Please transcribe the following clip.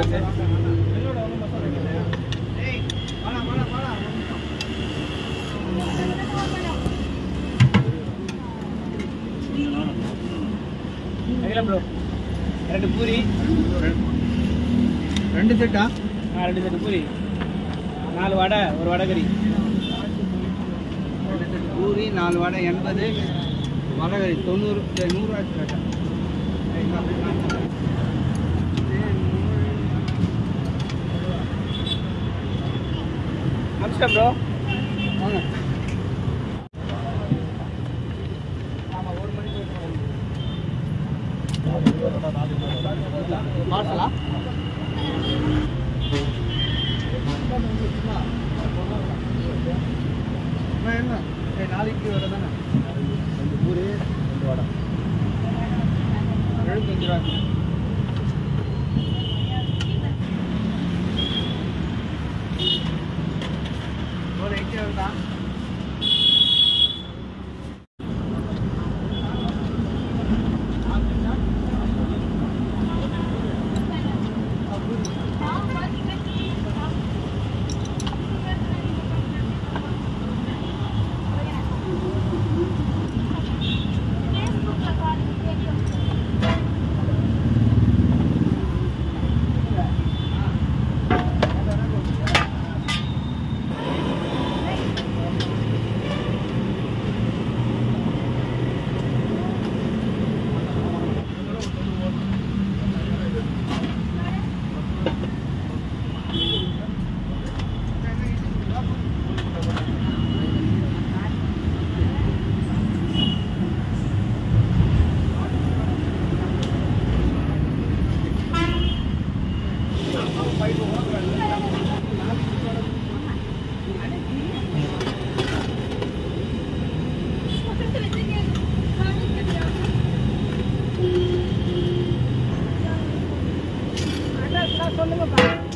Bro 2 puri 2 செட்டா? 2 set puri 4 vada 1 வடைகறி. 2 set puri 4 vada 80 வடைகறி 90 100 ஆச்சு கேட்டா. அம்ஸ்டர் ப்ரோ வாங்க. பார்சலா? என்ன நாளைக்கு வர தானே 2 பூரி 2 வடை 75 ரூபா. ஒரு 80 வருதா? சொல்லுங்க.